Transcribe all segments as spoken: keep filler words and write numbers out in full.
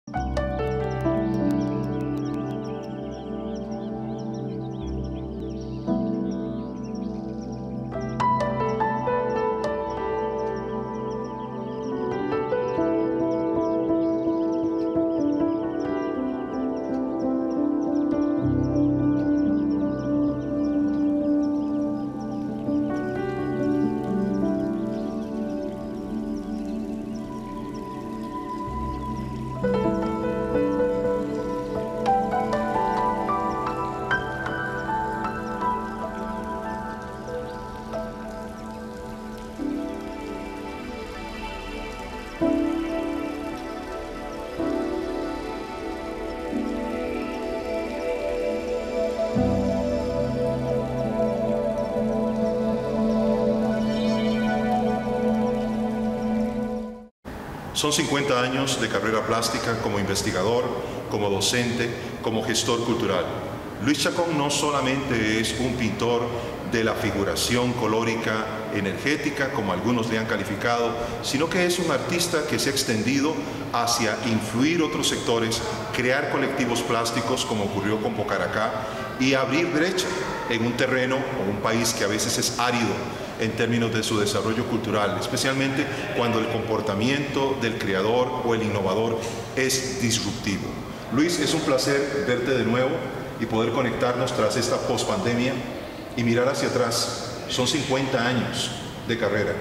Son cincuenta años de carrera plástica como investigador, como docente, como gestor cultural. Luis Chacón no solamente es un pintor de la figuración colórica energética, como algunos le han calificado, sino que es un artista que se ha extendido hacia influir otros sectores, crear colectivos plásticos, como ocurrió con Pocaracá, y abrir brecha en un terreno o un país que a veces es árido en términos de su desarrollo cultural, especialmente cuando el comportamiento del creador o el innovador es disruptivo. Luis, es un placer verte de nuevo y poder conectarnos tras esta pospandemia y mirar hacia atrás. Son cincuenta años de carrera.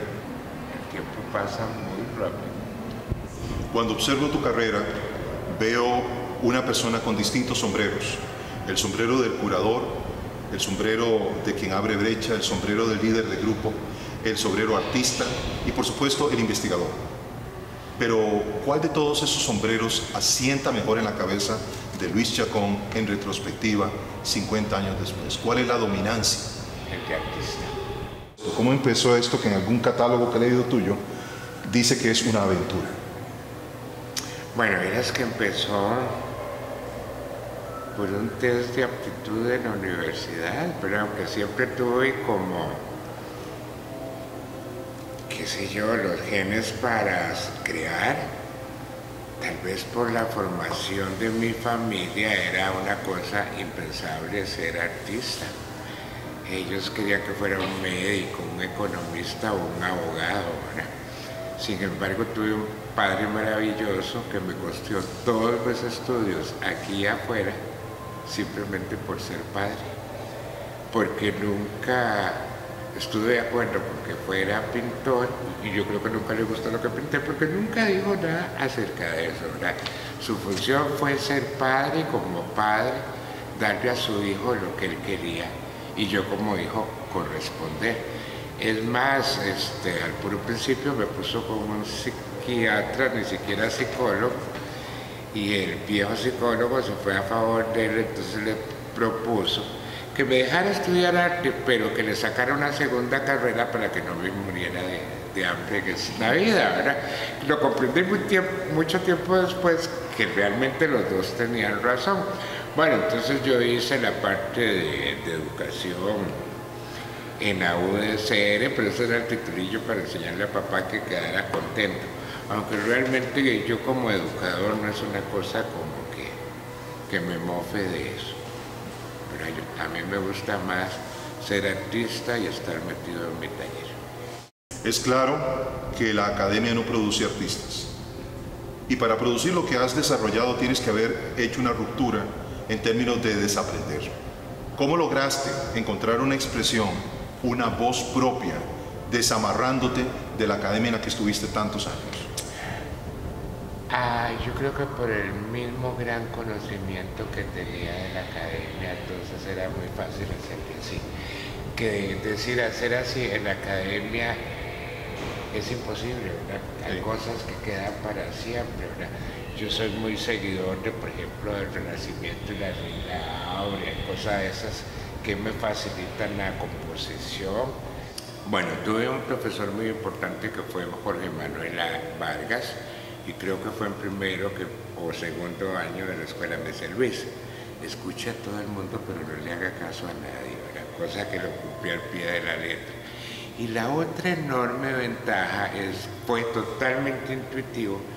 El tiempo pasa muy rápido. Cuando observo tu carrera, veo una persona con distintos sombreros. El sombrero del curador, el sombrero de quien abre brecha, el sombrero del líder de grupo, el sombrero artista y por supuesto el investigador. Pero ¿cuál de todos esos sombreros asienta mejor en la cabeza de Luis Chacón en retrospectiva cincuenta años después? ¿Cuál es la dominancia? El de artista. ¿Cómo empezó esto que en algún catálogo que he leído tuyo dice que es una aventura? Bueno, verás que empezó por un test de aptitud en la universidad, pero aunque siempre tuve como, qué sé yo, los genes para crear, tal vez por la formación de mi familia era una cosa impensable ser artista. Ellos querían que fuera un médico, un economista o un abogado, ¿verdad? Sin embargo, tuve un padre maravilloso que me costeó todos los estudios aquí y afuera, simplemente por ser padre, porque nunca estuve de acuerdo con que fuera pintor y yo creo que nunca le gustó lo que pinté porque nunca dijo nada acerca de eso, ¿verdad? Su función fue ser padre y como padre darle a su hijo lo que él quería y yo como hijo corresponder. Es más, este, al puro principio me puso como un psiquiatra, ni siquiera psicólogo, y el viejo psicólogo se fue a favor de él, entonces le propuso que me dejara estudiar arte, pero que le sacara una segunda carrera para que no me muriera de, de hambre en la vida, ¿verdad? Lo comprendí muy tiempo, mucho tiempo después que realmente los dos tenían razón. Bueno, entonces yo hice la parte de, de educación en la U D C R, pero ese era el titulillo para enseñarle a papá que quedara contento. Aunque realmente yo como educador no es una cosa como que, que me mofe de eso. Pero yo, a mí me gusta más ser artista y estar metido en mi taller. Es claro que la academia no produce artistas. Y para producir lo que has desarrollado tienes que haber hecho una ruptura en términos de desaprender. ¿Cómo lograste encontrar una expresión, una voz propia, desamarrándote de la academia en la que estuviste tantos años? Ah, yo creo que por el mismo gran conocimiento que tenía de la academia, entonces era muy fácil hacerlo así. Que decir, hacer así en la academia es imposible, ¿verdad? Hay cosas que quedan para siempre, ¿verdad? Yo soy muy seguidor de, por ejemplo, del Renacimiento y la Reina Áurea, cosas de esas que me facilitan la composición. Bueno, tuve un profesor muy importante que fue Jorge Manuel Vargas, y creo que fue en primero que, o segundo año de la escuela me dice: Luis, escucha a todo el mundo pero no le haga caso a nadie, ¿verdad? Cosa que lo cumplí al pie de la letra. Y la otra enorme ventaja es, fue totalmente intuitivo.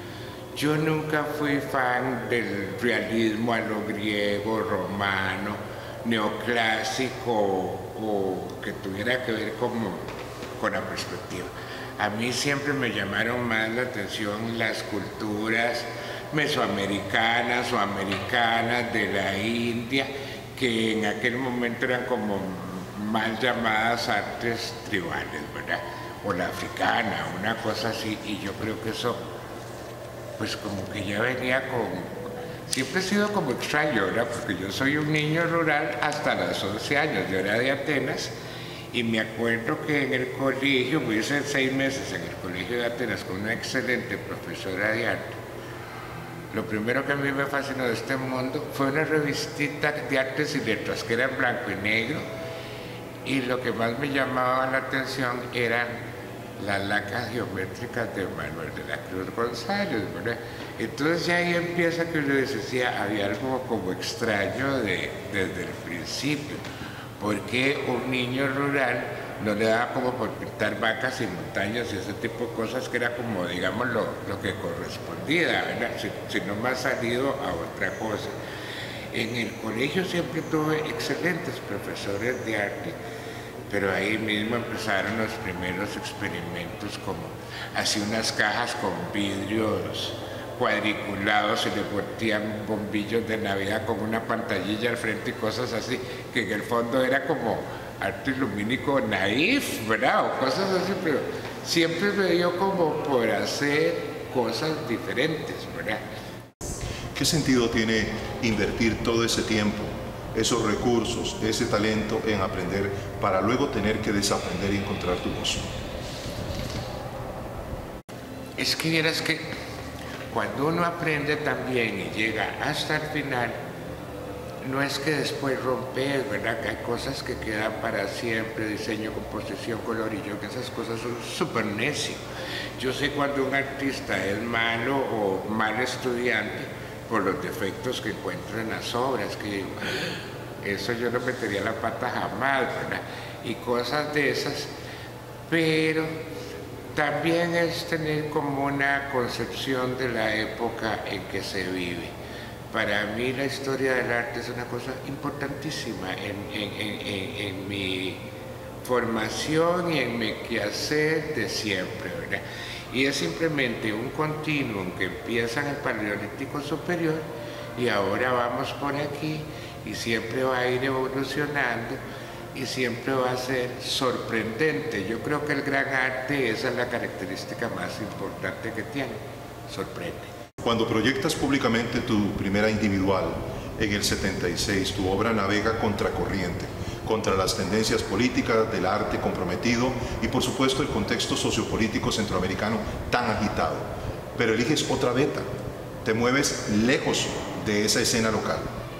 yo nunca fui fan del realismo a lo griego, romano, neoclásico o que tuviera que ver como con la perspectiva. A mí siempre me llamaron más la atención las culturas mesoamericanas o americanas de la India, que en aquel momento eran como mal llamadas artes tribales, ¿verdad? O la africana, una cosa así, y yo creo que eso, pues como que ya venía con... Siempre he sido como extraño, ¿verdad? Porque yo soy un niño rural hasta los once años, yo era de Atenas, y me acuerdo que en el colegio, me hice seis meses en el colegio de Atenas con una excelente profesora de arte. Lo primero que a mí me fascinó de este mundo fue una revistita de artes y letras que era en blanco y negro, y lo que más me llamaba la atención eran las lacas geométricas de Manuel de la Cruz González, ¿verdad? Entonces ya ahí empieza que yo decía, había algo como extraño de, desde el principio, porque un niño rural no le daba como por pintar vacas y montañas y ese tipo de cosas que era como, digamos, lo, lo que correspondía, ¿verdad? Si, si no me ha salido a otra cosa. En el colegio siempre tuve excelentes profesores de arte, pero ahí mismo empezaron los primeros experimentos, como así unas cajas con vidrios cuadriculados y le ponían bombillos de Navidad con una pantallilla al frente y cosas así, que en el fondo era como arte lumínico naif, ¿verdad? O cosas así, pero siempre me dio como por hacer cosas diferentes, ¿verdad? ¿Qué sentido tiene invertir todo ese tiempo, esos recursos, ese talento en aprender para luego tener que desaprender y encontrar tu voz? Es que vieras que cuando uno aprende también y llega hasta el final, no es que después rompes, ¿verdad? Que hay cosas que quedan para siempre, diseño, composición, color, y yo que esas cosas son súper necio. Yo sé cuando un artista es malo o mal estudiante por los defectos que encuentro en las obras, que digo, eso yo no metería la pata jamás, ¿verdad? Y cosas de esas, pero también es tener como una concepción de la época en que se vive. Para mí la historia del arte es una cosa importantísima en, en, en, en, en mi formación y en mi quehacer de siempre, ¿verdad? Y es simplemente un continuum que empieza en el Paleolítico Superior y ahora vamos por aquí y siempre va a ir evolucionando y siempre va a ser sorprendente. Yo creo que el gran arte, esa es la característica más importante que tiene, sorprende. Cuando proyectas públicamente tu primera individual en el setenta y seis, tu obra navega contracorriente, contra las tendencias políticas del arte comprometido y por supuesto el contexto sociopolítico centroamericano tan agitado. Pero eliges otra beta, te mueves lejos de esa escena local.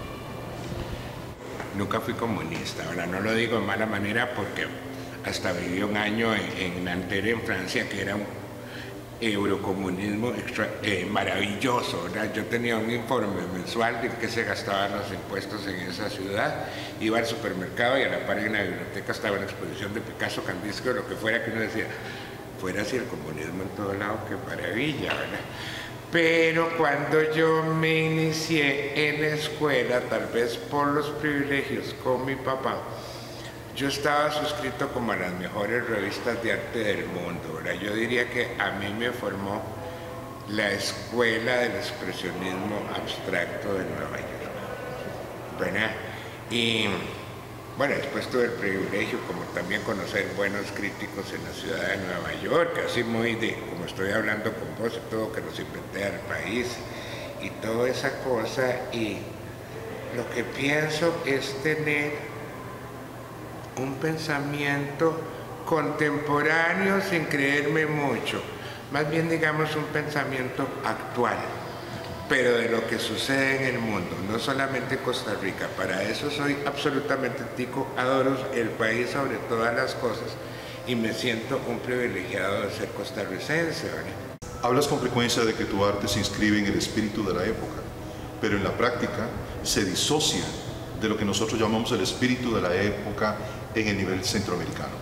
Nunca fui comunista, ahora no lo digo de mala manera porque hasta viví un año en, en Nanterre, en Francia, que era un eurocomunismo extra, eh, maravilloso, ¿verdad? Yo tenía un informe mensual de qué se gastaban los impuestos en esa ciudad, iba al supermercado y a la par en la biblioteca estaba una exposición de Picasso, Kandinsky o lo que fuera, que uno decía, fuera así el comunismo en todo lado, qué maravilla, ¿verdad? Pero cuando yo me inicié en la escuela, tal vez por los privilegios con mi papá, yo estaba suscrito como a las mejores revistas de arte del mundo, ¿verdad? Yo diría que a mí me formó la escuela del expresionismo abstracto de Nueva York, ¿verdad? Y bueno, después tuve el privilegio como también conocer buenos críticos en la ciudad de Nueva York, así muy de, como estoy hablando con vos y todo, que los inventé al país y toda esa cosa, y lo que pienso es tener un pensamiento contemporáneo sin creerme mucho, más bien digamos un pensamiento actual, pero de lo que sucede en el mundo, no solamente Costa Rica. Para eso soy absolutamente tico, adoro el país sobre todas las cosas y me siento un privilegiado de ser costarricense, ¿verdad? Hablas con frecuencia de que tu arte se inscribe en el espíritu de la época, pero en la práctica se disocia de lo que nosotros llamamos el espíritu de la época en el nivel centroamericano.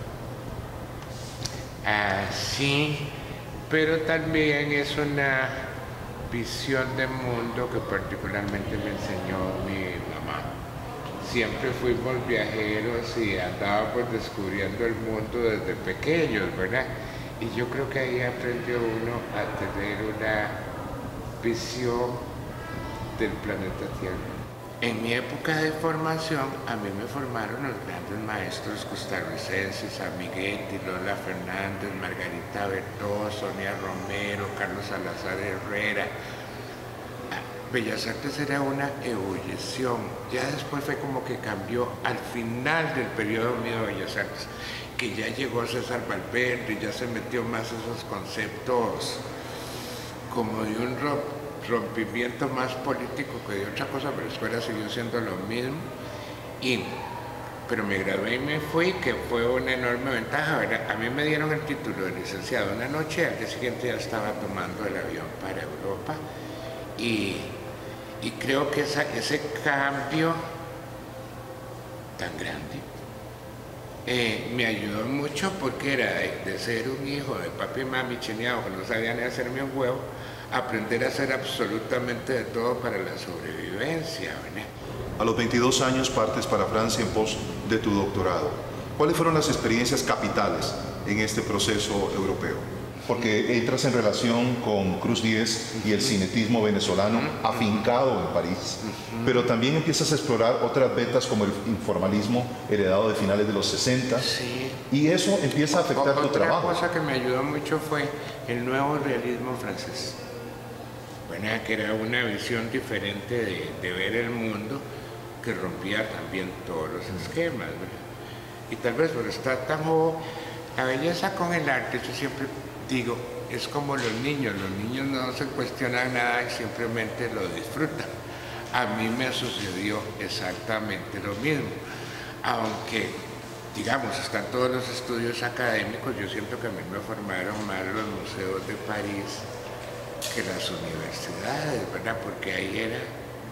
Ah, sí, pero también es una visión de mundo que particularmente me enseñó mi mamá. Siempre fuimos viajeros y andábamos descubriendo el mundo desde pequeños, ¿verdad? Y yo creo que ahí aprendió uno a tener una visión del planeta Tierra. En mi época de formación, a mí me formaron los grandes maestros costarricenses, Amiguetti, Lola Fernández, Margarita Bertó, Sonia Romero, Carlos Salazar Herrera. Bellas Artes era una ebullición. Ya después fue como que cambió al final del periodo mío de Bellas Artes, que ya llegó César Valverde, ya se metió más esos conceptos como de un rompimiento más político que de otra cosa, pero la escuela siguió siendo lo mismo. Y, pero me gradué y me fui, que fue una enorme ventaja, ¿verdad? A mí me dieron el título de licenciado una noche, al día siguiente ya estaba tomando el avión para Europa. Y, y creo que esa, ese cambio tan grande eh, me ayudó mucho, porque era de, de ser un hijo de papi y mami chineado que no sabían ni hacerme un huevo, aprender a hacer absolutamente de todo para la sobrevivencia, ¿verdad? A los veintidós años partes para Francia en pos de tu doctorado. ¿Cuáles fueron las experiencias capitales en este proceso europeo? Porque entras en relación con Cruz Diez y el cinetismo venezolano afincado en París, pero también empiezas a explorar otras vetas como el informalismo heredado de finales de los sesenta, sí. Y eso empieza a afectar o, tu otra trabajo. Otra cosa que me ayudó mucho fue el nuevo realismo francés, bueno, que era una visión diferente de, de ver el mundo, que rompía también todos los esquemas, ¿verdad? Y tal vez por estar tan joven, la belleza con el arte, yo siempre digo, es como los niños, los niños no se cuestionan nada y simplemente lo disfrutan. A mí me sucedió exactamente lo mismo, aunque, digamos, están todos los estudios académicos, yo siento que a mí me formaron más los museos de París que las universidades, ¿verdad? Porque ahí era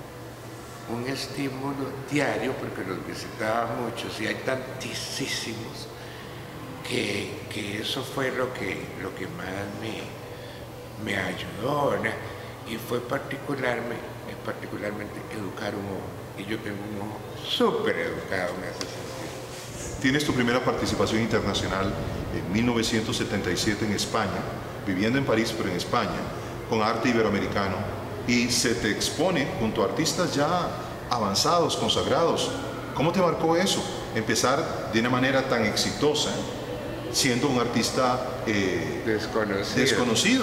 un estímulo diario, porque los visitaba muchos y hay tantísimos. Que, que eso fue lo que, lo que más me, me ayudó, ¿verdad? Y fue particularmente, particularmente educar un ojo. Y yo tengo un ojo súper educado en ese sentido. Tienes tu primera participación internacional en mil novecientos setenta y siete en España, viviendo en París, pero en España, con arte iberoamericano, y se te expone junto a artistas ya avanzados, consagrados. ¿Cómo te marcó eso? Empezar de una manera tan exitosa, siendo un artista eh, desconocido. desconocido.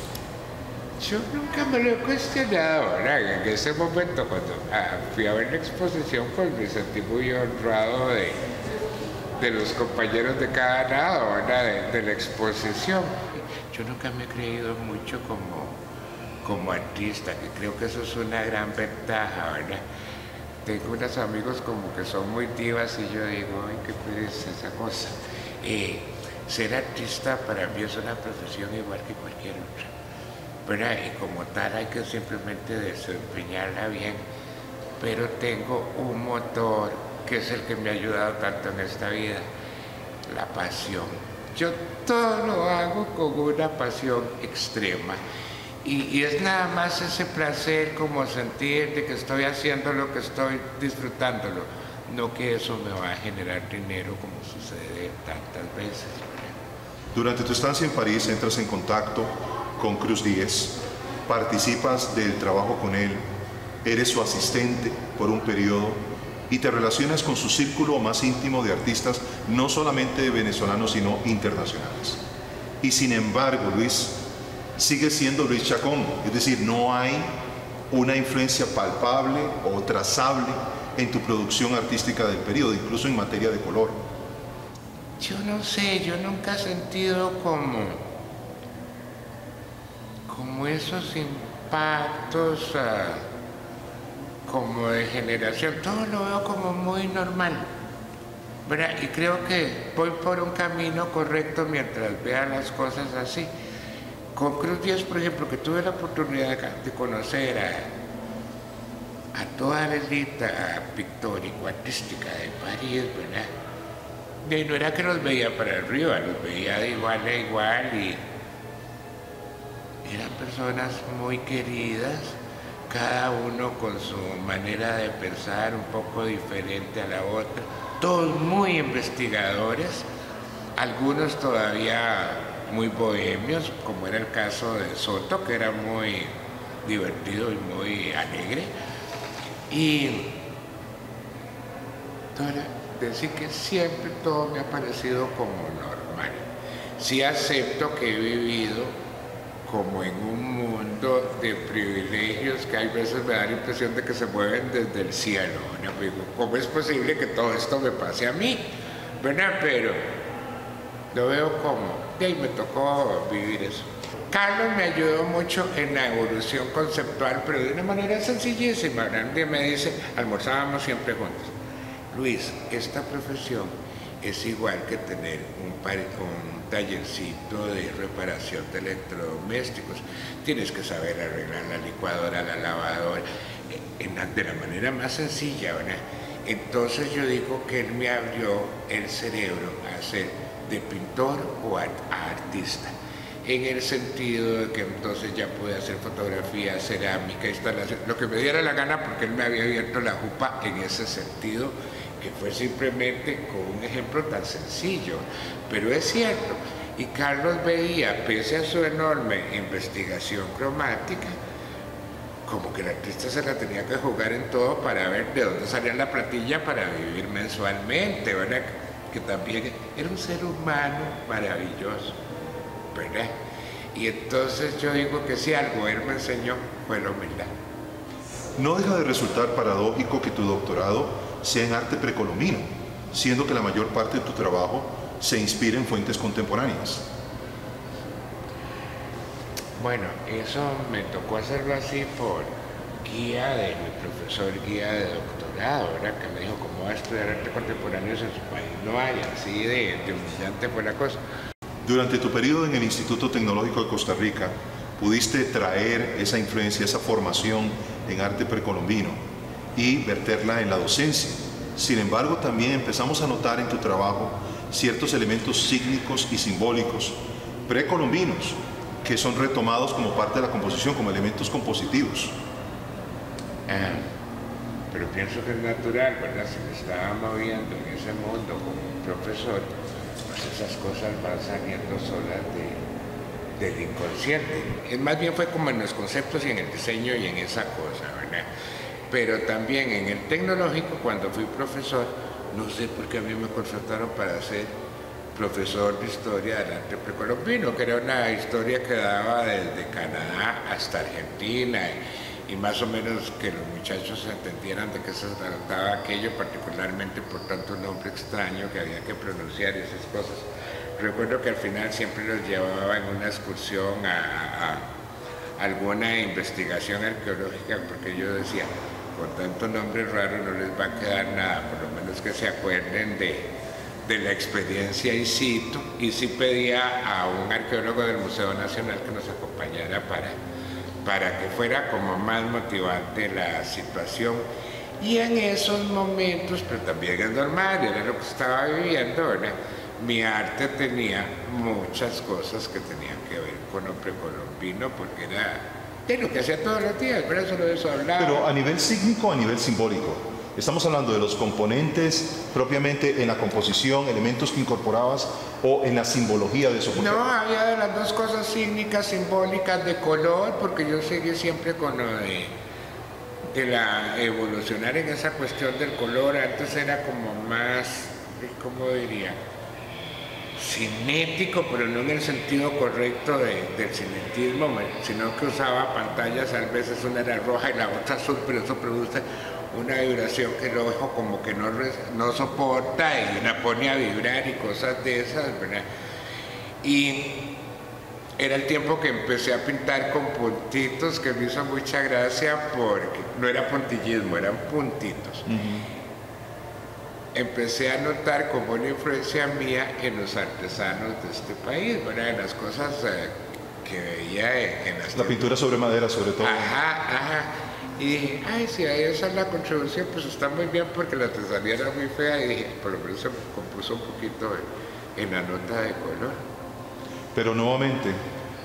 Yo nunca me lo he cuestionado, ¿verdad? En ese momento, cuando ah, fui a ver la exposición, pues me sentí muy honrado de, de los compañeros de cada lado, ¿verdad? De, de la exposición. Yo nunca me he creído mucho como, como artista, que creo que eso es una gran ventaja, ¿verdad? Tengo unos amigos como que son muy divas y yo digo, ay, qué pereza esa cosa. Eh, ser artista para mí es una profesión igual que cualquier otra, ¿verdad? Y como tal hay que simplemente desempeñarla bien, pero tengo un motor que es el que me ha ayudado tanto en esta vida, la pasión. Yo todo lo hago con una pasión extrema. Y, y es nada más ese placer, como sentir de que estoy haciendo lo que estoy disfrutándolo, no que eso me va a generar dinero como sucede tantas veces. Durante tu estancia en París entras en contacto con Cruz Diez, participas del trabajo con él, eres su asistente por un periodo y te relacionas con su círculo más íntimo de artistas, no solamente venezolanos, sino internacionales. Y sin embargo, Luis, sigue siendo Luis Chacón, es decir, no hay una influencia palpable o trazable en tu producción artística del periodo, incluso en materia de color. Yo no sé, yo nunca he sentido como, como esos impactos uh, como de generación, todo lo veo como muy normal, ¿verdad? Y creo que voy por un camino correcto mientras vea las cosas así. Con Cruz Diez, por ejemplo, que tuve la oportunidad de conocer a, a toda la élite pictórico-artística de París, ¿verdad? Y no era que los veía para arriba, los veía de igual a igual y eran personas muy queridas, cada uno con su manera de pensar un poco diferente a la otra, todos muy investigadores, algunos todavía muy bohemios, como era el caso de Soto, que era muy divertido y muy alegre. Y decir que siempre todo me ha parecido como normal. Sí acepto que he vivido como en un mundo de privilegios que hay veces me da la impresión de que se mueven desde el cielo, ¿no? ¿Cómo es posible que todo esto me pase a mí? ¿Verdad? Pero lo veo como, y ahí me tocó vivir eso. Carlos me ayudó mucho en la evolución conceptual, pero de una manera sencillísima. Grande me dice, almorzábamos siempre juntos. Luis, esta profesión es igual que tener un, par, un tallercito de reparación de electrodomésticos. Tienes que saber arreglar la licuadora, la lavadora, en la, de la manera más sencilla, ¿verdad? Entonces yo digo que él me abrió el cerebro a ser de pintor o a, a artista, en el sentido de que entonces ya pude hacer fotografía, cerámica, instalación, lo que me diera la gana, porque él me había abierto la jupa en ese sentido, que fue simplemente con un ejemplo tan sencillo, pero es cierto. Y Carlos veía, pese a su enorme investigación cromática, como que el artista se la tenía que jugar en todo para ver de dónde salía la platilla para vivir mensualmente, ¿verdad? Que también era un ser humano maravilloso, ¿verdad? Y entonces yo digo que si algo él me enseñó fue la humildad. No deja de resultar paradójico que tu doctorado sea en arte precolombino, siendo que la mayor parte de tu trabajo se inspira en fuentes contemporáneas. Bueno, eso me tocó hacerlo así por guía de mi profesor, guía de doctorado, ¿verdad? Que me dijo, ¿cómo va a estudiar arte contemporáneo si en su país no hay? Así de, de humillante fue la cosa. Durante tu periodo en el Instituto Tecnológico de Costa Rica, pudiste traer esa influencia, esa formación en arte precolombino y verterla en la docencia. Sin embargo, también empezamos a notar en tu trabajo ciertos elementos sígnicos y simbólicos precolombinos que son retomados como parte de la composición, como elementos compositivos. Ah, pero pienso que es natural, ¿verdad? Si me estaba moviendo en ese mundo como un profesor, pues esas cosas van saliendo solas de, del inconsciente. Es más bien fue como en los conceptos y en el diseño y en esa cosa, ¿verdad? Pero también en el tecnológico, cuando fui profesor, no sé por qué a mí me contrataron para ser profesor de historia del arte precolombino, que era una historia que daba desde Canadá hasta Argentina, y, y más o menos que los muchachos entendieran de qué se trataba aquello, particularmente por tanto un nombre extraño que había que pronunciar y esas cosas. Recuerdo que al final siempre los llevaba en una excursión a, a, a alguna investigación arqueológica, porque yo decía, con tanto nombre raro no les va a quedar nada, por lo menos que se acuerden de de la experiencia in situ, y sí pedía a un arqueólogo del Museo Nacional que nos acompañara para, para que fuera como más motivante la situación. Y en esos momentos, pero también es normal, era lo que estaba viviendo, ¿verdad? Mi arte tenía muchas cosas que tenían que ver con lo precolombino, porque era de lo que hacía todos los días, pero eso de eso hablaba. Pero a nivel sígnico o a nivel simbólico. Estamos hablando de los componentes propiamente en la composición, elementos que incorporabas, o en la simbología de su objeto. No, había de las dos cosas sígnicas, simbólicas, de color, porque yo seguí siempre con lo de, de la evolucionar en esa cuestión del color. Antes era como más, ¿cómo diría? Cinético, pero no en el sentido correcto de, del cinetismo, sino que usaba pantallas, a veces una era roja y la otra azul, pero eso produce una vibración que el ojo como que no, no soporta y la pone a vibrar y cosas de esas, ¿verdad? Y era el tiempo que empecé a pintar con puntitos, que me hizo mucha gracia porque no era puntillismo, eran puntitos. Uh-huh. Empecé a notar como una influencia mía en los artesanos de este país, ¿verdad? En las cosas eh, que veía en, en las... La pintura sobre madera, sobre todo. Ajá, ajá. Y dije, ay, si ahí esa es la contribución, pues está muy bien, porque la artesanía era muy fea, y dije, por lo menos se compuso un poquito en, en la nota de color. Pero nuevamente,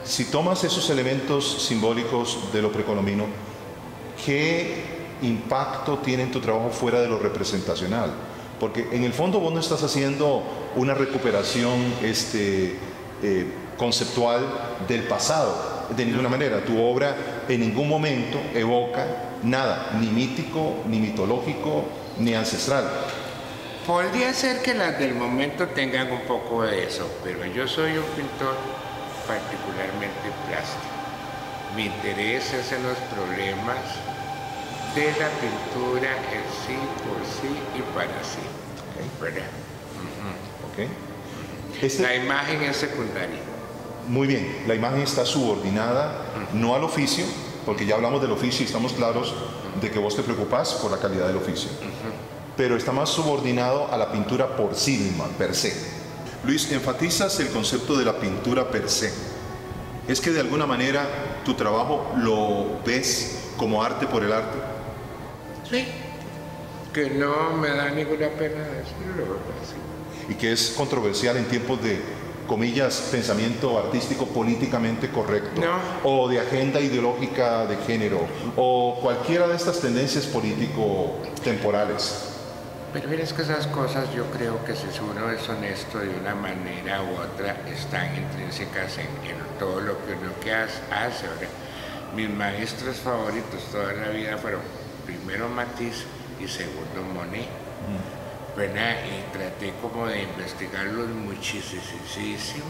Si tomas esos elementos simbólicos de lo precolombino, ¿qué impacto tiene en tu trabajo fuera de lo representacional? Porque en el fondo vos no estás haciendo una recuperación este, eh, conceptual del pasado, de ninguna manera. Tu obra en ningún momento evoca nada, ni mítico, ni mitológico, ni ancestral. Podría ser que las del momento tengan un poco de eso, pero yo soy un pintor particularmente plástico. Mi interés es en los problemas de la pintura en sí, por sí y para sí. ¿Verdad? Uh-huh. Okay. Este... La imagen es secundaria. Muy bien, la imagen está subordinada uh-huh. no al oficio, porque ya hablamos del oficio y estamos claros uh-huh. de que vos te preocupás por la calidad del oficio, uh-huh. pero está más subordinado a la pintura por sí misma, per se. Luis, enfatizas el concepto de la pintura per se. ¿Es que de alguna manera tu trabajo lo ves como arte por el arte? Sí, que no me da ninguna pena decirlo, sí. Y que es controversial en tiempos de, comillas, pensamiento artístico políticamente correcto, no. o de agenda ideológica de género, o cualquiera de estas tendencias político-temporales. Pero mira, es que esas cosas yo creo que si uno es honesto de una manera u otra, están intrínsecas en, en todo lo que uno que hace. ¿Verdad? Mis maestros favoritos toda la vida fueron primero Matisse y segundo Monet. Mm. ¿Verdad? Y traté como de investigarlos muchísimo.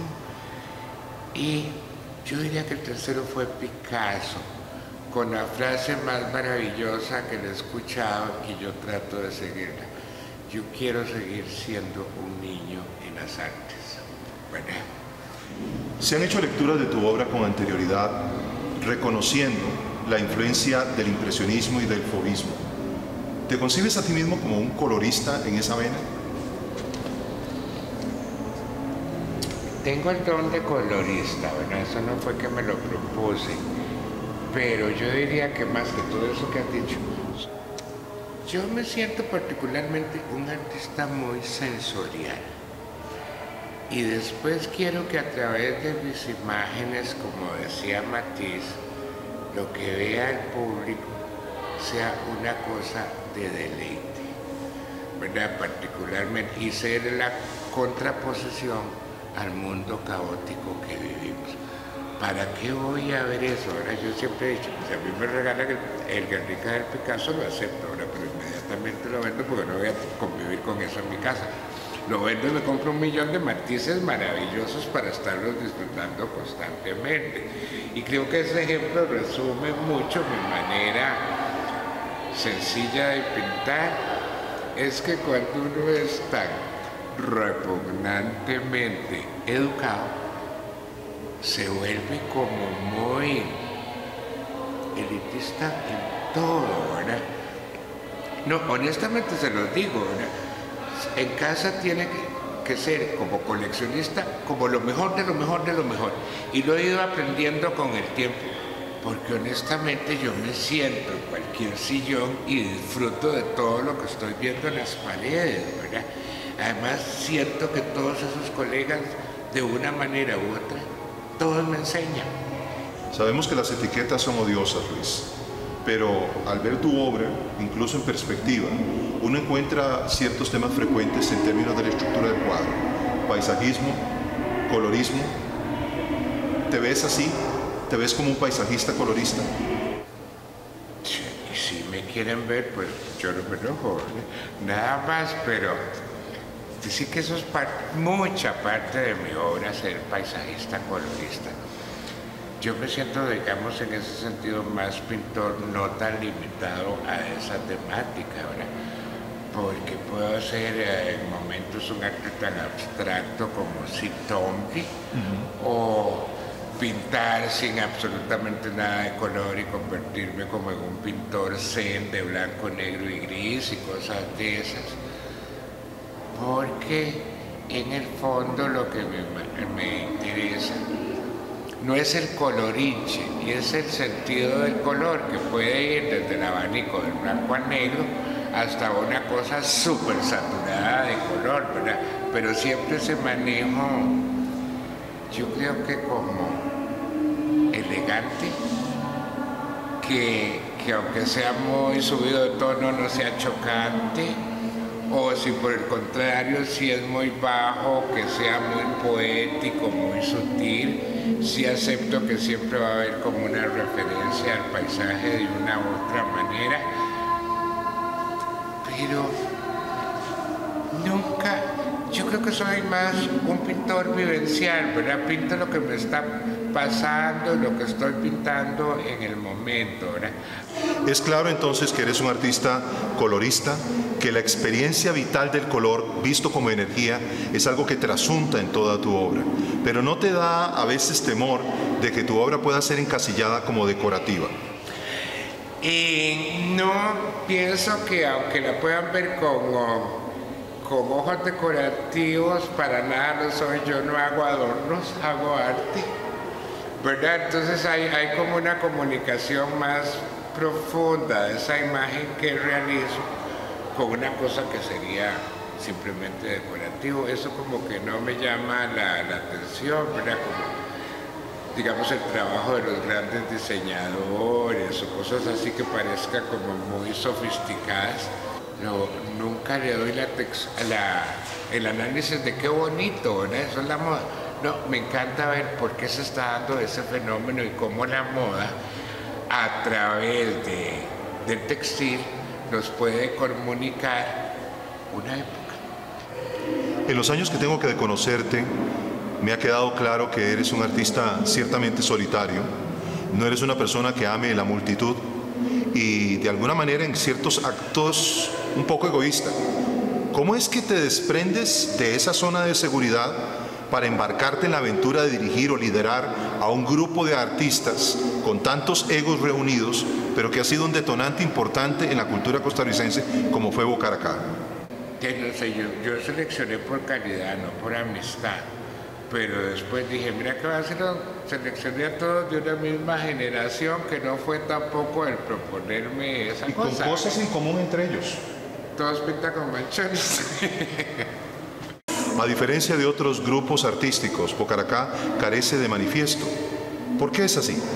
Y yo diría que el tercero fue Picasso, con la frase más maravillosa que le he escuchado y yo trato de seguirla. Yo quiero seguir siendo un niño en las artes. ¿Verdad? Se han hecho lecturas de tu obra con anterioridad, reconociendo la influencia del impresionismo y del fauvismo. ¿Te concibes a ti mismo como un colorista en esa vena? Tengo el don de colorista, ¿verdad? Eso no fue que me lo propuse, pero yo diría que más que todo eso que has dicho, yo me siento particularmente un artista muy sensorial. Y después quiero que a través de mis imágenes, como decía Matisse, lo que vea el público sea una cosa de deleite, ¿verdad? Particularmente, y ser la contraposición al mundo caótico que vivimos. ¿Para qué voy a ver eso? Ahora yo siempre he dicho, si a mí me regalan el, el Guernica del Picasso, lo acepto ahora, pero inmediatamente lo vendo porque no voy a convivir con eso en mi casa. Lo vendo y me compro un millón de matices maravillosos para estarlos disfrutando constantemente. Y creo que ese ejemplo resume mucho mi manera sencilla de pintar. Es que cuando uno es tan repugnantemente educado, se vuelve como muy elitista en todo, ¿verdad? No, honestamente se los digo, ¿verdad? En casa tiene que, que ser como coleccionista, como lo mejor de lo mejor de lo mejor. Y lo he ido aprendiendo con el tiempo, porque honestamente yo me siento en cualquier sillón y disfruto de todo lo que estoy viendo en las paredes, ¿verdad? Además siento que todos esos colegas, de una manera u otra, todos me enseñan. Sabemos que las etiquetas son odiosas, Luis, pero al ver tu obra, incluso en perspectiva, uno encuentra ciertos temas frecuentes en términos de la estructura del cuadro. Paisajismo, colorismo. ¿Te ves así? ¿Te ves como un paisajista colorista? Y si me quieren ver, pues yo no me enojo, nada más, pero sí que eso es parte, mucha parte de mi obra, ser paisajista colorista. Yo me siento, digamos, en ese sentido más pintor, no tan limitado a esa temática, ¿verdad? Porque puedo hacer eh, en momentos un arte tan abstracto como Sitombi, uh-huh. o pintar sin absolutamente nada de color y convertirme como en un pintor zen de blanco, negro y gris y cosas de esas. Porque en el fondo lo que me, me interesa no es el colorinche, y es el sentido del color, que puede ir desde el abanico del blanco al negro hasta una cosa súper saturada de color, ¿verdad? Pero siempre ese manejo, yo creo que como elegante, que, que aunque sea muy subido de tono no sea chocante, o si por el contrario si es muy bajo, que sea muy poético, muy sutil. Sí acepto que siempre va a haber como una referencia al paisaje de una u otra manera, pero nunca, yo creo que soy más un pintor vivencial, ¿verdad? Pinto lo que me está pasando, lo que estoy pintando en el momento, ¿verdad? Es claro entonces que eres un artista colorista, que la experiencia vital del color, visto como energía, es algo que trasunta en toda tu obra, pero ¿no te da a veces temor de que tu obra pueda ser encasillada como decorativa? Y no, pienso que aunque la puedan ver como con ojos decorativos, para nada lo soy. Yo no hago adornos, hago arte, ¿verdad? Entonces hay, hay como una comunicación más profunda de esa imagen que realizo con una cosa que sería simplemente decorativo. Eso como que no me llama la, la atención, ¿verdad? Como, digamos, el trabajo de los grandes diseñadores o cosas así que parezcan como muy sofisticadas. No, nunca le doy la, la el análisis de qué bonito, ¿verdad? Eso es la moda. No, me encanta ver por qué se está dando ese fenómeno y cómo la moda, a través de, del textil, nos puede comunicar una época. En los años que tengo que conocerte, me ha quedado claro que eres un artista ciertamente solitario, no eres una persona que ame la multitud y de alguna manera en ciertos actos un poco egoísta. ¿Cómo es que te desprendes de esa zona de seguridad para embarcarte en la aventura de dirigir o liderar a un grupo de artistas con tantos egos reunidos, pero que ha sido un detonante importante en la cultura costarricense como fue Bocaracá? No sé, yo, yo seleccioné por calidad, no por amistad, pero después dije, mira que va a ser, seleccioné a todos de una misma generación, que no fue tampoco el proponerme esa y cosa. Y con cosas en común entre ellos. Todos pintan con manchones. A diferencia de otros grupos artísticos, Bocaracá carece de manifiesto. ¿Por qué es así?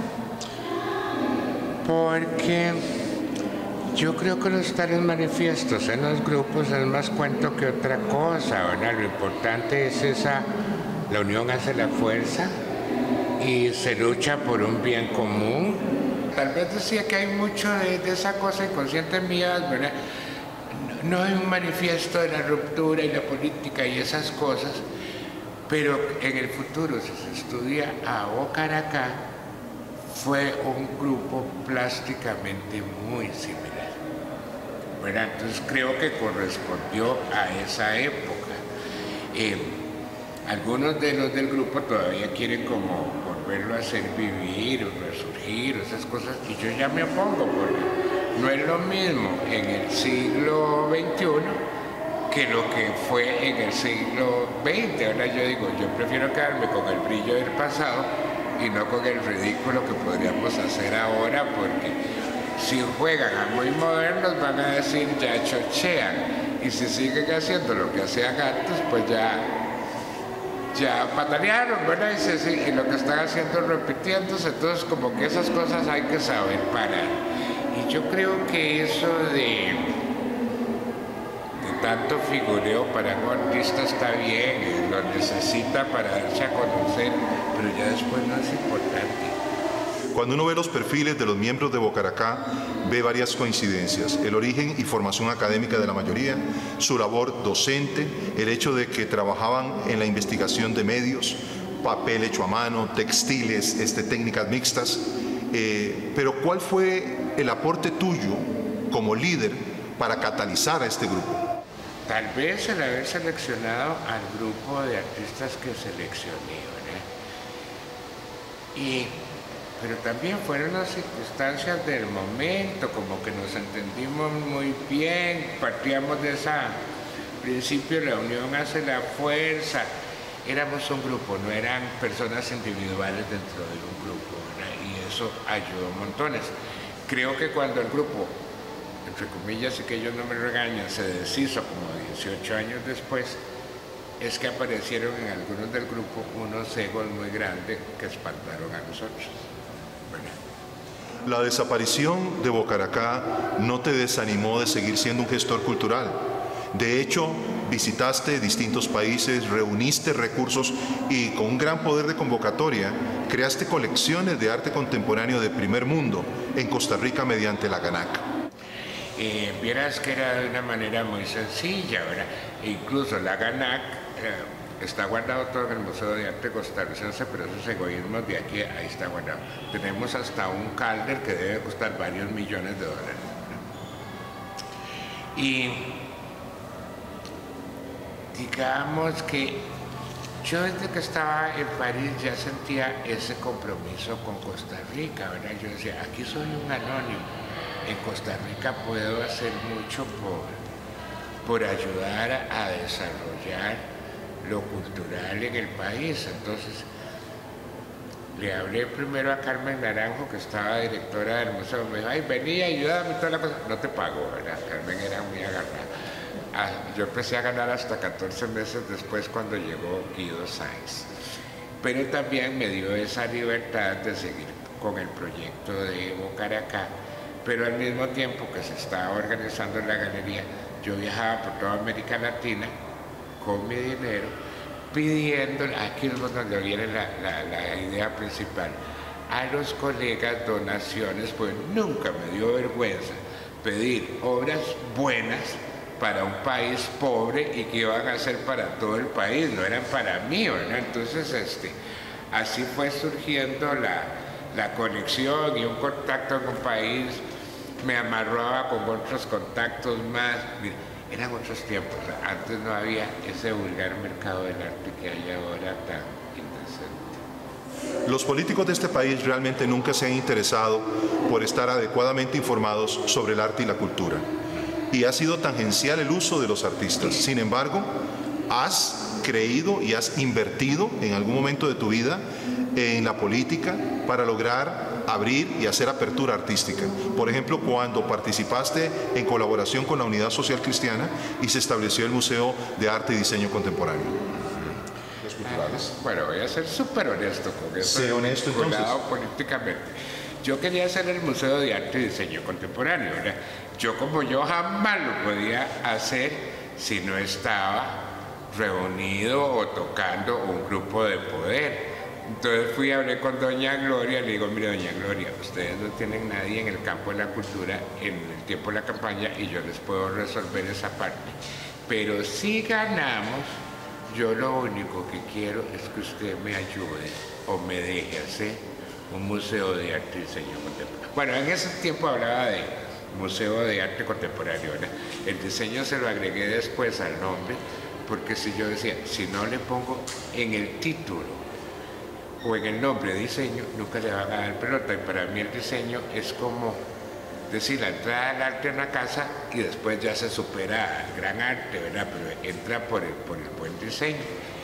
Porque yo creo que los tales manifiestos en los grupos es más cuento que otra cosa, ¿verdad? Lo importante es esa, la unión hace la fuerza y se lucha por un bien común. Tal vez decía que hay mucho de, de esa cosa inconsciente mía, ¿verdad? No hay un manifiesto de la ruptura y la política y esas cosas, pero en el futuro, si se estudia a Bocaracá, fue un grupo plásticamente muy similar, ¿verdad? Entonces creo que correspondió a esa época. Eh, algunos de los del grupo todavía quieren como volverlo a hacer vivir o resurgir, esas cosas, y yo ya me opongo porque no es lo mismo en el siglo veintiuno que lo que fue en el siglo veinte. Ahora yo digo, yo prefiero quedarme con el brillo del pasado y no con el ridículo que podríamos hacer ahora, porque si juegan a muy modernos van a decir ya chochean, y si siguen haciendo lo que hacían antes, pues ya, ya patalearon, ¿verdad? Y, se, y lo que están haciendo es repitiéndose. Entonces como que esas cosas hay que saber parar. Y yo creo que eso de, de tanto figureo para un artista está bien, lo necesita para darse a conocer, pero ya después no es importante. Cuando uno ve los perfiles de los miembros de Bocaracá, ve varias coincidencias: el origen y formación académica de la mayoría, su labor docente, el hecho de que trabajaban en la investigación de medios, papel hecho a mano, textiles, este, técnicas mixtas. Eh, pero ¿cuál fue el aporte tuyo como líder para catalizar a este grupo? Tal vez el haber seleccionado al grupo de artistas que seleccioné, ¿verdad? Y, pero también fueron las circunstancias del momento, como que nos entendimos muy bien, partíamos de ese principio, la unión hace la fuerza. Éramos un grupo, no eran personas individuales dentro de un grupo, ¿verdad? Y eso ayudó montones. Creo que cuando el grupo, entre comillas, y que ellos no me regañan, se deshizo como dieciocho años después, es que aparecieron en algunos del grupo unos egos muy grandes que espantaron a nosotros. ¿verdad? La desaparición de Bocaracá no te desanimó de seguir siendo un gestor cultural. De hecho, visitaste distintos países, reuniste recursos y con un gran poder de convocatoria, creaste colecciones de arte contemporáneo de primer mundo en Costa Rica mediante la GANAC. Eh, vieras que era de una manera muy sencilla, ¿verdad? E incluso la GANAC eh, está guardado todo en el Museo de Arte Costarricense, pero esos egoísmos de aquí, ahí está guardado. Tenemos hasta un Calder que debe costar varios millones de dólares, ¿verdad? Y digamos que yo desde que estaba en París ya sentía ese compromiso con Costa Rica, ¿verdad? Yo decía, aquí soy un anónimo, en Costa Rica puedo hacer mucho por, por ayudar a desarrollar lo cultural en el país. Entonces, le hablé primero a Carmen Naranjo, que estaba directora del museo, me dijo, ay, vení, ayúdame, toda la cosa. No te pago, ¿verdad? Carmen era muy agarrada. Ah, yo empecé a ganar hasta catorce meses después cuando llegó Guido Sáenz. Pero también me dio esa libertad de seguir con el proyecto de Bocaracá, pero al mismo tiempo que se estaba organizando en la galería, yo viajaba por toda América Latina con mi dinero, pidiendo, aquí es donde viene la, la, la idea principal, a los colegas donaciones, pues nunca me dio vergüenza pedir obras buenas para un país pobre y que iban a ser para todo el país, no eran para mí, ¿verdad? Entonces, este, así fue surgiendo la, la conexión y un contacto en un país, me amarraba con otros contactos más. Mira, eran otros tiempos, antes no había ese vulgar mercado del arte que hay ahora tan indecente. Los políticos de este país realmente nunca se han interesado por estar adecuadamente informados sobre el arte y la cultura. Y ha sido tangencial el uso de los artistas. Sin embargo, has creído y has invertido en algún momento de tu vida en la política para lograr abrir y hacer apertura artística. Por ejemplo, cuando participaste en colaboración con la Unidad Social Cristiana y se estableció el Museo de Arte y Diseño Contemporáneo. ¿Los culturales? Bueno, voy a ser súper honesto con eso. Sé honesto entonces. Políticamente. Yo quería hacer el Museo de Arte y Diseño Contemporáneo, ¿verdad? Yo como yo jamás lo podía hacer si no estaba reunido o tocando un grupo de poder. Entonces fui a hablar con doña Gloria, le digo, mire doña Gloria, ustedes no tienen nadie en el campo de la cultura en el tiempo de la campaña y yo les puedo resolver esa parte. Pero si ganamos, yo lo único que quiero es que usted me ayude o me deje hacer un museo de arte y diseño contemporáneo. Bueno, en ese tiempo hablaba de Museo de Arte Contemporáneo, ¿verdad? El diseño se lo agregué después al nombre, porque si yo decía, si no le pongo en el título o en el nombre diseño, nunca le van a dar pelota. Y para mí el diseño es como decir, la entrada al arte en la casa y después ya se supera al gran arte, ¿verdad? Pero entra por el, por el buen diseño.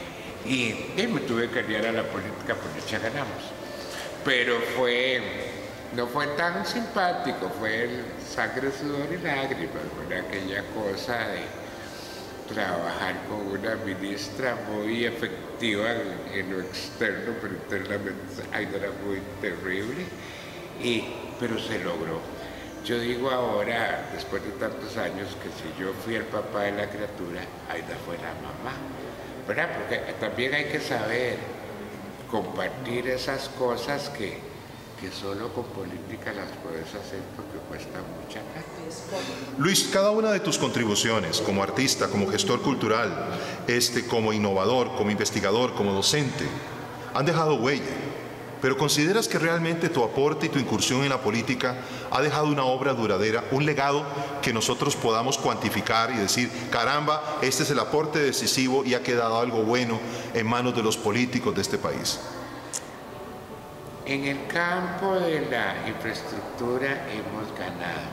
Y, y me tuve que aliar a la política, porque ya ganamos. Pero fue, no fue tan simpático, fue el sangre, sudor y lágrimas, ¿verdad? Aquella cosa de trabajar con una ministra muy efectiva en, en lo externo, pero internamente Aida era muy terrible, y, pero se logró. Yo digo ahora, después de tantos años, que si yo fui el papá de la criatura, Aida fue la mamá, ¿verdad? Porque también hay que saber compartir esas cosas que, que solo con política las puedes hacer porque cuesta mucha plata. Luis, cada una de tus contribuciones como artista, como gestor cultural, este, como innovador, como investigador, como docente, han dejado huella. Pero ¿consideras que realmente tu aporte y tu incursión en la política ha dejado una obra duradera, un legado que nosotros podamos cuantificar y decir, caramba, este es el aporte decisivo y ha quedado algo bueno en manos de los políticos de este país? En el campo de la infraestructura hemos ganado,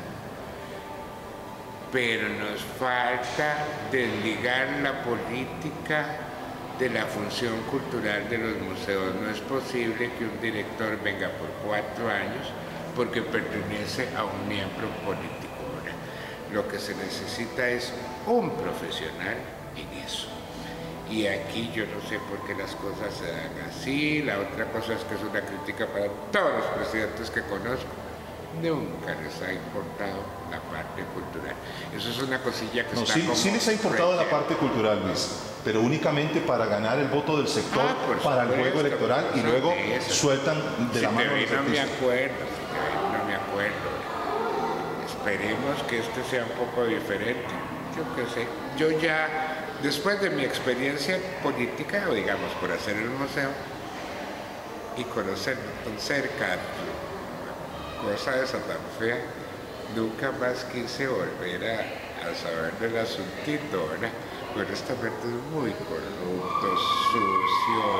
pero nos falta desligar la política de la función cultural de los museos. No es posible que un director venga por cuatro años porque pertenece a un miembro político, ¿verdad? Lo que se necesita es un profesional en eso. y aquí yo no sé por qué las cosas se dan así. La otra cosa es que es una crítica para todos los presidentes que conozco. Nunca les ha importado la parte cultural. Eso es una cosilla que no, está sí, como... sí les ha importado la parte cultural, Luis, pero únicamente para ganar el voto del sector, ah, para supuesto, el juego electoral, y luego sueltan de si la mano de los no me artistas. acuerdo, si de no me acuerdo. Esperemos que este sea un poco diferente. Yo qué sé. Yo ya, después de mi experiencia política, o digamos, por hacer el museo, y conocer con cerca cosa de esa tan fea, nunca más quise volver a, a saber del asuntito, ¿verdad? Honestamente es muy corrupto, sucio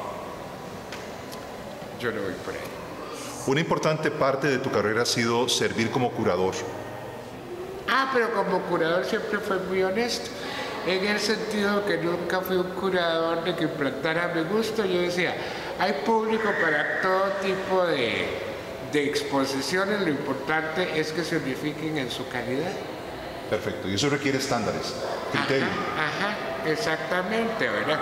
y yo no voy por ahí. Una importante parte de tu carrera ha sido servir como curador. Ah, pero como curador siempre fue muy honesto, en el sentido que nunca fui un curador de que implantara mi gusto. Yo decía, hay público para todo tipo de, de exposiciones, lo importante es que se unifiquen en su calidad. Perfecto, y eso requiere estándares, criterios. Ajá, ajá, exactamente, ¿verdad?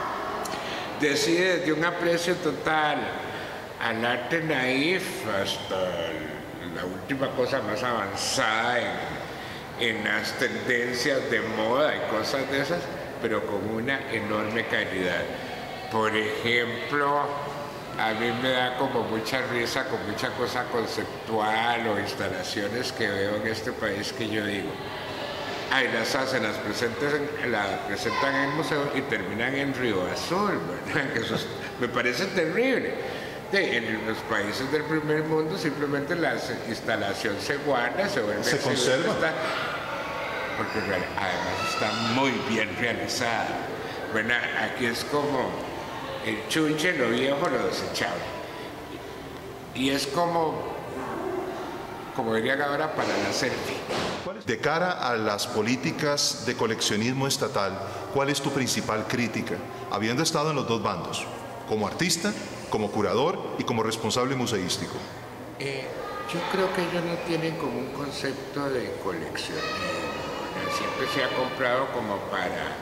Decide desde un aprecio total al arte naif hasta la última cosa más avanzada en, en las tendencias de moda y cosas de esas, pero con una enorme calidad. Por ejemplo, a mí me da como mucha risa con mucha cosa conceptual o instalaciones que veo en este país que yo digo, ahí las hacen, las, en, las presentan en el museo y terminan en Río Azul, ¿verdad? Que eso es, me parece terrible. De, en los países del primer mundo simplemente la instalación se guarda, se vuelve... Se conserva. Está, porque además está muy bien realizada. Bueno, aquí es como el chunche, lo viejo, lo desechable. Y es como, como dirían ahora, para la selfie. De cara a las políticas de coleccionismo estatal, ¿cuál es tu principal crítica? Habiendo estado en los dos bandos, como artista, como curador y como responsable museístico. Eh, yo creo que ellos no tienen como un concepto de coleccionismo. Siempre se ha comprado como para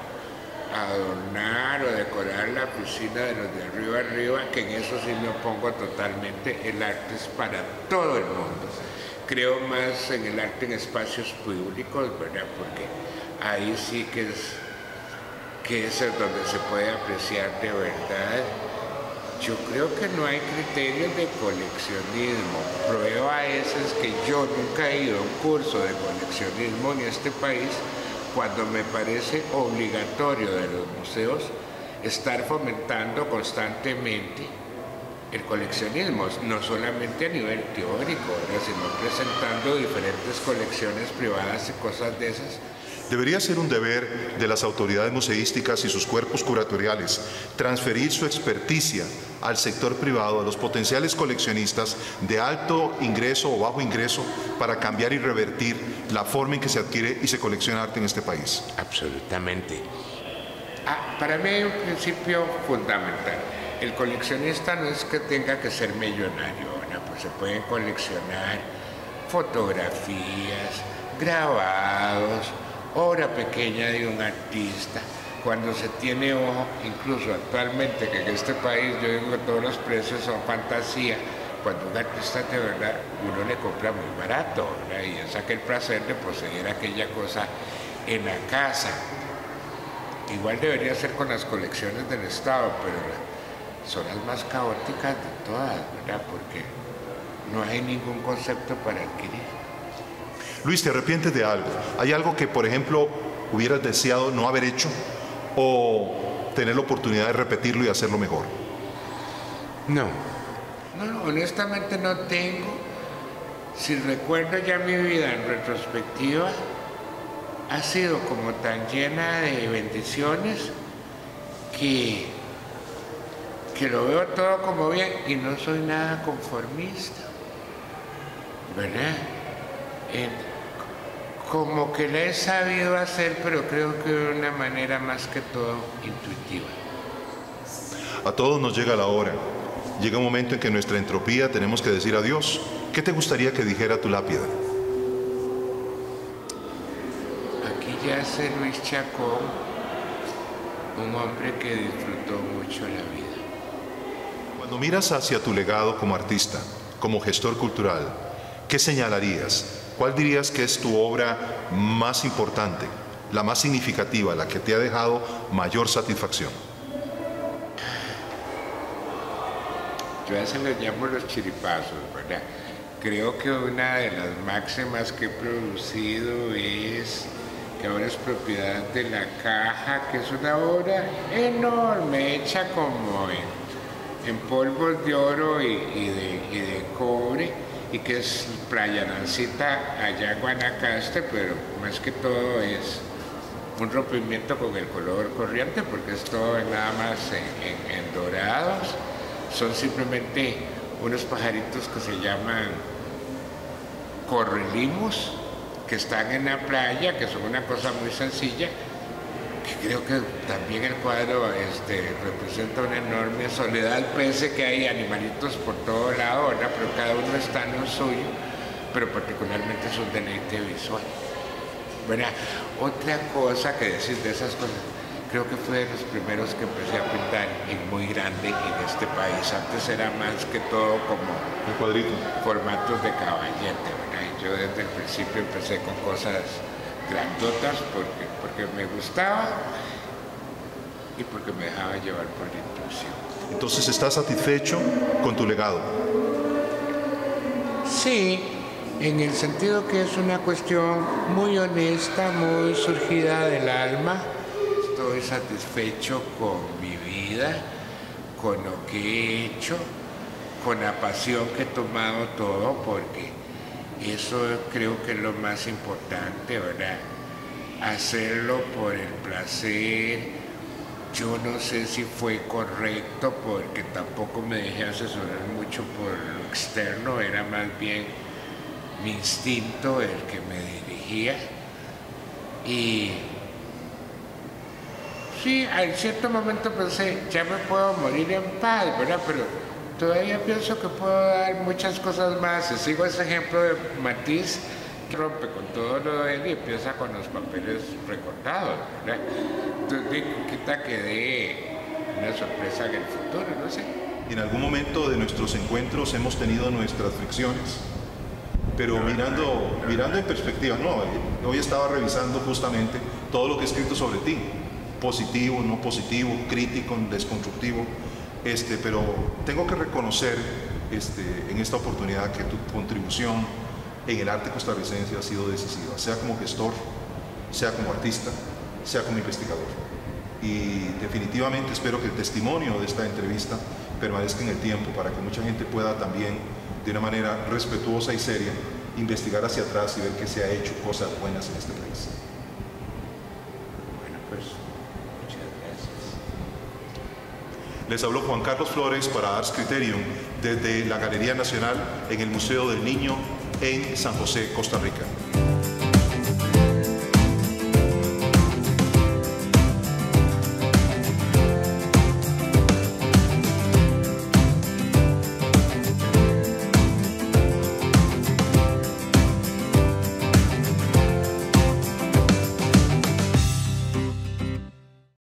adornar o decorar la piscina de los de arriba arriba, que en eso sí me opongo totalmente. El arte es para todo el mundo. Creo más en el arte en espacios públicos, ¿verdad? Porque ahí sí que es, que es donde se puede apreciar de verdad. Yo creo que no hay criterios de coleccionismo. Prueba esa es que yo nunca he ido a un curso de coleccionismo en este país, cuando me parece obligatorio de los museos estar fomentando constantemente el coleccionismo, no solamente a nivel teórico, ¿verdad? Sino presentando diferentes colecciones privadas y cosas de esas. Debería ser un deber de las autoridades museísticas y sus cuerpos curatoriales transferir su experticia al sector privado, a los potenciales coleccionistas de alto ingreso o bajo ingreso, para cambiar y revertir la forma en que se adquiere y se colecciona arte en este país. Absolutamente. Ah, para mí hay un principio fundamental. El coleccionista no es que tenga que ser millonario, ¿no? Pues se pueden coleccionar fotografías, grabados, obra pequeña de un artista. Cuando se tiene ojo, incluso actualmente, que en este país yo digo que todos los precios son fantasía, cuando un artista de verdad uno le compra muy barato, ¿verdad? Y es aquel placer de poseer aquella cosa en la casa. Igual debería ser con las colecciones del Estado, pero son las más caóticas de todas, ¿verdad? Porque no hay ningún concepto para adquirir. Luis, ¿te arrepientes de algo? ¿Hay algo que, por ejemplo, hubieras deseado no haber hecho o tener la oportunidad de repetirlo y hacerlo mejor? No. No, honestamente no tengo. Si recuerdo ya mi vida en retrospectiva, ha sido como tan llena de bendiciones que, que lo veo todo como bien y no soy nada conformista, ¿verdad? Eh, como que la he sabido hacer, pero creo que de una manera más que todo intuitiva. A todos nos llega la hora. Llega un momento en que en nuestra entropía tenemos que decir adiós. ¿Qué te gustaría que dijera tu lápida? Aquí yace Luis Chacón, un hombre que disfrutó mucho la vida. Cuando miras hacia tu legado como artista, como gestor cultural, ¿qué señalarías? ¿Cuál dirías que es tu obra más importante, la más significativa, la que te ha dejado mayor satisfacción? Yo a veces les llamo los chiripazos, ¿verdad? Creo que una de las máximas que he producido es que ahora es propiedad de La Caja, que es una obra enorme, hecha como en, en polvos de oro y, y, de, y de cobre, y que es Playa Nancita allá en Guanacaste, pero más que todo es un rompimiento con el color corriente, porque es todo nada más en, en, en dorados. Son simplemente unos pajaritos que se llaman correlimos, que están en la playa, que son una cosa muy sencilla, que creo que también el cuadro este, representa una enorme soledad, pese que hay animalitos por todo lado, ¿verdad? Pero cada uno está en lo suyo, pero particularmente es un deleite visual, ¿verdad? Otra cosa que decir de esas cosas, creo que fue de los primeros que empecé a pintar en muy grande en este país. Antes era más que todo como un cuadrito, formatos de caballete, ¿verdad? Y yo desde el principio empecé con cosas grandotas porque, porque me gustaba y porque me dejaba llevar por la intuición. Entonces, ¿estás satisfecho con tu legado? Sí, en el sentido que es una cuestión muy honesta, muy surgida del alma. Estoy satisfecho con mi vida, con lo que he hecho, con la pasión que he tomado todo, porque eso creo que es lo más importante, ¿verdad? Hacerlo por el placer. Yo no sé si fue correcto, porque tampoco me dejé asesorar mucho por lo externo, era más bien mi instinto el que me dirigía. Y sí, en cierto momento pensé, ya me puedo morir en paz, ¿verdad? Pero todavía pienso que puedo dar muchas cosas más. Y sigo ese ejemplo de Matisse, que rompe con todo lo de él y empieza con los papeles recortados, ¿verdad? Entonces, quita que dé una sorpresa en el futuro, no sé. En algún momento de nuestros encuentros hemos tenido nuestras fricciones, pero mirando, mirando en perspectiva, no, hoy estaba revisando justamente todo lo que he escrito sobre ti. Positivo, no positivo, crítico, desconstructivo, este, pero tengo que reconocer este, en esta oportunidad que tu contribución en el arte costarricense ha sido decisiva, sea como gestor, sea como artista, sea como investigador. Y definitivamente espero que el testimonio de esta entrevista permanezca en el tiempo para que mucha gente pueda también, de una manera respetuosa y seria, investigar hacia atrás y ver que se ha hecho cosas buenas en este país. Bueno, pues les habló Juan Carlos Flores para Ars Criterium desde la Galería Nacional en el Museo del Niño en San José, Costa Rica.